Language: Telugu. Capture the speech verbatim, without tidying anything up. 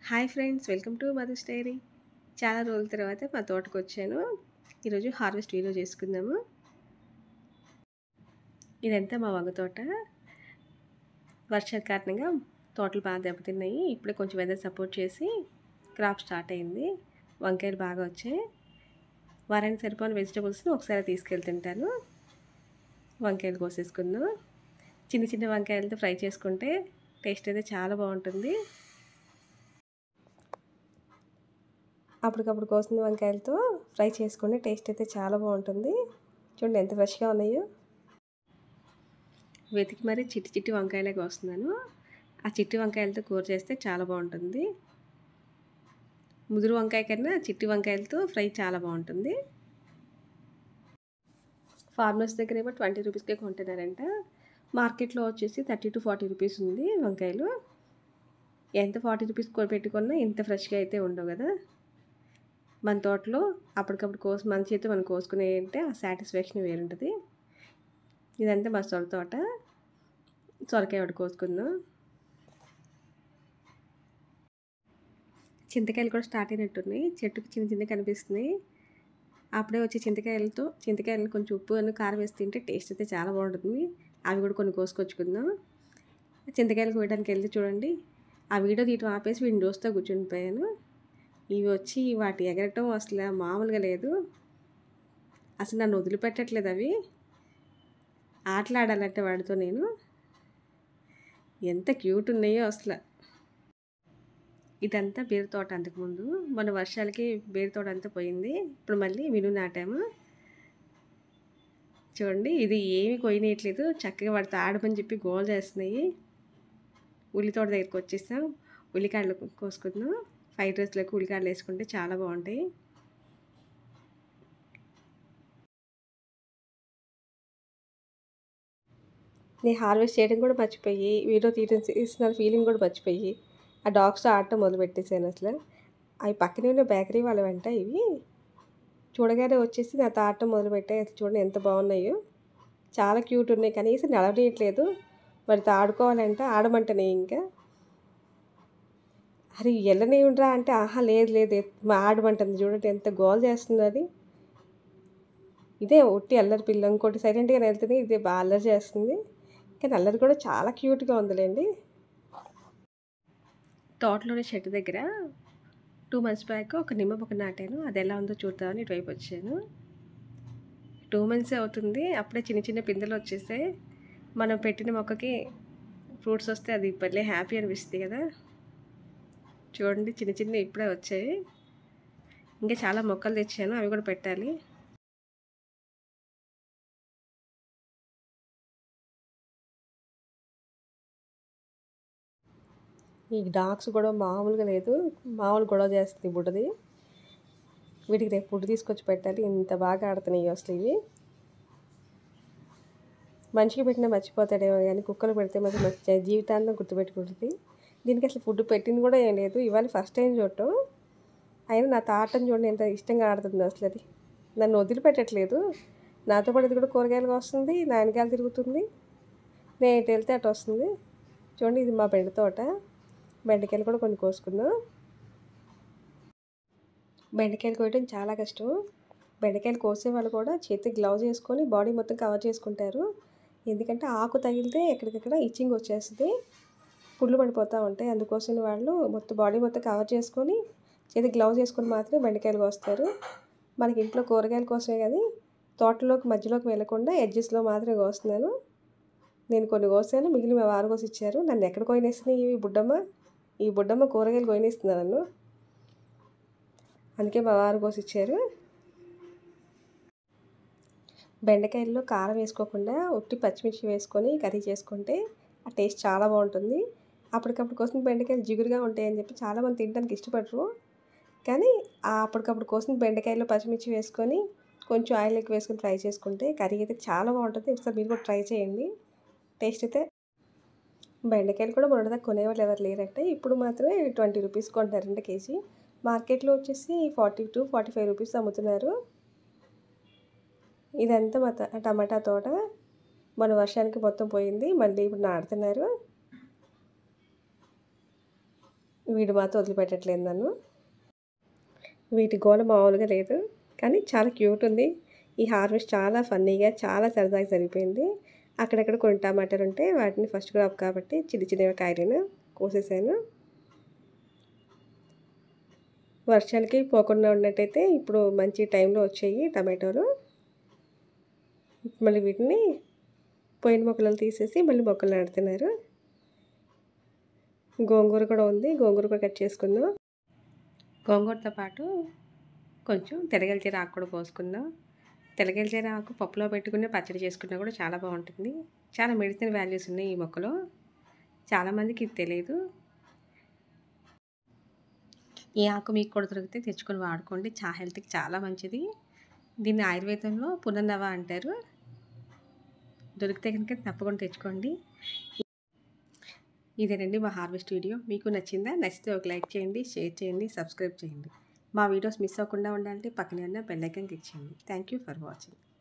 Hi friends, welcome to mother's diary. చాలా రోజుల తర్వాత మా తోటకు వచ్చాను. ఈరోజు హార్వెస్ట్ వీడియో చేసుకుందాము. ఇదంతా మా వంగ తోట. వర్షాల కారణంగా తోటలు బాగా దెబ్బతిన్నాయి. ఇప్పుడే కొంచెం వెదర్ సపోర్ట్ చేసి క్రాప్ స్టార్ట్ అయింది. వంకాయలు బాగా వచ్చాయి. వారానికి సరిపోయిన వెజిటబుల్స్ని ఒకసారి తీసుకెళ్తుంటాను. వంకాయలు కోసేసుకుందాం. చిన్న చిన్న వంకాయలతో ఫ్రై చేసుకుంటే టేస్ట్ అయితే చాలా బాగుంటుంది. అప్పటికప్పుడు కోసిన వంకాయలతో ఫ్రై చేసుకుని టేస్ట్ అయితే చాలా బాగుంటుంది. చూడండి ఎంత ఫ్రెష్గా ఉన్నాయో. వెతికి మరీ చిట్టి చిట్టి వంకాయలే కోస్తున్నాను. ఆ చిట్టి వంకాయలతో కూర చేస్తే చాలా బాగుంటుంది. ముదురు వంకాయ కన్నా చిట్టి వంకాయలతో ఫ్రై చాలా బాగుంటుంది. ఫార్మర్స్ దగ్గర ఏమో ట్వంటీ రూపీస్కే కొంటున్నారంట. మార్కెట్లో వచ్చేసి థర్టీ టు ఫార్టీ రూపీస్ ఉంది వంకాయలు. ఎంత ఫార్టీ రూపీస్ పెట్టుకున్నా ఇంత ఫ్రెష్గా అయితే ఉండవు కదా. మన తోటలో అప్పటికప్పుడు కోసి మన చేతి మనం కోసుకునే అంటే ఆ సాటిస్ఫాక్షన్ వేరుంటుంది. ఇదంతా మా సొర తోట. సొరకాయ ఒకటి కోసుకుందాం. చింతకాయలు కూడా స్టార్ట్ అయినట్టున్నాయి. చెట్టుకి చిన్న చిన్న కనిపిస్తున్నాయి. అప్పుడే వచ్చి చింతకాయలతో చింతకాయలను కొంచెం ఉప్పు అని కారం వేసి తింటే టేస్ట్ అయితే చాలా బాగుంటుంది. అవి కూడా కొన్ని కోసుకొచ్చుకుందాం. చింతకాయలు కోయడానికి వెళ్తే చూడండి, ఆ వీడియో తీయటం ఆపేసి వీడిని చూస్తూ కూర్చునిపోయాను. ఇవి వచ్చి వాటి ఎగరటం అసలు మామూలుగా లేదు. అసలు నన్ను వదిలిపెట్టట్లేదు. అవి ఆటలాడాలంటే వాడితో నేను. ఎంత క్యూట్ ఉన్నాయో అసలు. ఇదంతా బీర తోట. అంతకుముందు మన వర్షాలకి బీర తోట అంతా పోయింది. ఇప్పుడు మళ్ళీ మిను నాటాము. చూడండి, ఇది ఏమీ కొయ్యనట్లేదు. చక్కగా వాడితో ఆడమని చెప్పి గోల్ చేస్తున్నాయి. ఉల్లి తోట దగ్గరికి వచ్చేసాం. ఉల్లికాడలు కోసుకుందాం. ఫ్రైడ్ రైస్లోకి ఉల్లికాడలు వేసుకుంటే చాలా బాగుంటాయి. నేను హార్వెస్ట్ చేయడం కూడా మర్చిపోయి, వీడియో తీయడం తీసిన ఫీలింగ్ కూడా మర్చిపోయి ఆ డాగ్స్తో ఆడటం మొదలుపెట్టేసాను. అసలు అవి పక్కనే ఉన్న బేకరీ వాళ్ళ వెంట ఇవి చూడగానే వచ్చేసి నాతో ఆడటం మొదలుపెట్టాయి. అసలు చూడండి ఎంత బాగున్నాయో. చాలా క్యూట్ ఉన్నాయి. కనీసం నడవనీయట్లేదు. మరితో ఆడుకోవాలంటే ఆడమంటనే ఇంకా అరే వెళ్ళనే ఉండరా అంటే ఆహా లేదు లేదు మా ఆడమంటుంది. చూడండి ఎంత గోల్ చేస్తుంది అది. ఇదే ఒట్టి అల్లరి పిల్ల. ఇంకోటి సైలెంట్గా వెళ్తుంది, ఇదే బాగా అల్లరి చేస్తుంది. కానీ అల్లరి కూడా చాలా క్యూట్గా ఉందిలేండి. తోటలోనే చెట్టు దగ్గర టూ మంత్స్ బ్యాక్ ఒక నిమ్మ మొక్క నాటాను. అది ఎలా ఉందో చూద్దామని ఇటువైపు వచ్చాను. టూ మంత్సే అవుతుంది, అప్పుడే చిన్న చిన్న పిందెలు వచ్చేసాయి. మనం పెట్టిన మొక్కకి ఫ్రూట్స్ వస్తే అది భలే హ్యాపీ అనిపిస్తుంది కదా. చూడండి చిన్న చిన్న ఇప్పుడే వచ్చాయి. ఇంకా చాలా మొక్కలు తెచ్చాను, అవి కూడా పెట్టాలి. ఈ డాగ్స్ కూడా మామూలుగా లేదు, మామూలు గొడవ చేస్తుంది బుడ్డది. వీటికి రేపు ఫుడ్ తీసుకొచ్చి పెట్టాలి. ఇంత బాగా ఆడుతున్నాయి అసలు ఇవి. మనిషికి పెట్టినా మర్చిపోతాడేమో కానీ కుక్కలు పెడితే మాత్రం మంచి జీవితాంతం గుర్తుపెట్టుకుంటుంది. దీనికి అసలు ఫుడ్ పెట్టింది కూడా ఏం లేదు. ఇవాళ ఫస్ట్ టైం చూడటం. అయినా నా తాటను చూడండి ఎంత ఇష్టంగా ఆడుతుంది అసలు. అది నన్ను వదిలిపెట్టట్లేదు. నాతో పాటు ఇది కూడా కూరగాయలుగా వస్తుంది, నా వెనకాల తిరుగుతుంది. నేను ఎటు వెళ్తే అటు వస్తుంది. చూడండి, ఇది మా బెండ తోట. బెండకాయలు కూడా కొన్ని కోసుకుందాం. బెండకాయలు కోయడం చాలా కష్టం. బెండకాయలు కోసే వాళ్ళు కూడా చేతికి గ్లౌజ్ వేసుకొని బాడీ మొత్తం కవర్ చేసుకుంటారు. ఎందుకంటే ఆకు తగిలితే ఎక్కడికక్కడ ఇచ్చింగ్ వచ్చేస్తుంది, పుళ్ళు పడిపోతూ ఉంటాయి. అందుకోసం వాళ్ళు మొత్తం బాడీ మొత్తం కవర్ చేసుకొని చేతికి గ్లౌజ్ వేసుకొని మాత్రమే బెండకాయలు కోస్తారు. మనకి ఇంట్లో కూరగాయల కోసమే కానీ తోటలోకి మధ్యలోకి వెళ్ళకుండా ఎడ్జెస్లో మాత్రమే కోస్తున్నాను. నేను కొన్ని కోసాను, మిగిలిన మా వారు కోసి ఇచ్చారు. నన్ను ఎక్కడ కోయినేస్తున్నాయి ఈ బుడ్డమ్మ. ఈ బుడ్డమ్మ కూరగాయలు కోయినేస్తున్నాను నన్ను. అందుకే మా వారు కోసి ఇచ్చారు. బెండకాయల్లో కారం వేసుకోకుండా ఉట్టి పచ్చిమిర్చి వేసుకొని కర్రీ చేసుకుంటే ఆ టేస్ట్ చాలా బాగుంటుంది. అప్పటికప్పుడు కోసిన బెండకాయలు జిగురుగా ఉంటాయని చెప్పి చాలామంది తినడానికి ఇష్టపడరు. కానీ ఆ అప్పటికప్పుడు కోసిన బెండకాయల్లో పచ్చిమిర్చి వేసుకొని కొంచెం ఆయిల్ ఎక్కువ వేసుకొని ఫ్రై చేసుకుంటే కర్రీ అయితే చాలా బాగుంటుంది. ఒకసారి మీరు కూడా ట్రై చేయండి. టేస్ట్ అయితే బెండకాయలు కూడా మొన్నటిదాకా కొనేవాళ్ళు ఎవరు లేరంటే ఇప్పుడు మాత్రమే ట్వంటీ రూపీస్ కొంటారంటే కేజీ. మార్కెట్లో వచ్చేసి forty two forty five rupees అమ్ముతున్నారు. ఇదంతా మా టమాటా తోట. మన వర్షానికి మొత్తం పోయింది, మళ్ళీ ఇప్పుడు నాటుతున్నారు. వీడు మాత్రం వదిలిపెట్టట్లేదు నన్ను. వీటి గోల మామూలుగా లేదు, కానీ చాలా క్యూట్ ఉంది. ఈ హార్వెస్ట్ చాలా ఫన్నీగా చాలా సరదాగా జరిగిపోయింది. అక్కడక్కడ కొన్ని టమాటాలు ఉంటే వాటిని ఫస్ట్ క్రాప్ కాబట్టి చిన్న చిన్నవి కాయలను కోసేసాను. వర్షాలకి పోకుండా ఉన్నట్టయితే ఇప్పుడు మంచి టైంలో వచ్చాయి టమాటోలు. మళ్ళీ వీటిని పోయిన మొక్కలను తీసేసి మళ్ళీ మొక్కలు నాటుతున్నారు. గోంగూర కూడా ఉంది, గోంగూర కూడా కట్ చేసుకుందాం. గోంగూరతో పాటు కొంచెం తెలగలిచీర ఆకు కూడా కోసుకుందాం. తెలగలిచీర ఆకు పప్పులో పెట్టుకుని పచ్చడి చేసుకున్నా కూడా చాలా బాగుంటుంది. చాలా మెడిసిన్ వాల్యూస్ ఉన్నాయి ఈ మొక్కలో, చాలామందికి ఇది తెలియదు. ఈ ఆకు మీకు కూడా దొరికితే తెచ్చుకొని వాడుకోండి, చాలా హెల్త్కి చాలా మంచిది. దీన్ని ఆయుర్వేదంలో పునర్నవ అంటారు. దొరికితే కనుక తప్పకుండా తెచ్చుకోండి. ఇదేనండి మా హార్వెస్ట్ వీడియో. మీకు నచ్చిందా? నచ్చితే ఒక లైక్ చేయండి, షేర్ చేయండి, సబ్స్క్రైబ్ చేయండి. మా వీడియోస్ మిస్ అవ్వకుండా ఉండాలంటే పక్కనే ఉన్న బెల్ ఐకాన్ క్లిక్ చేయండి. Thank you for watching.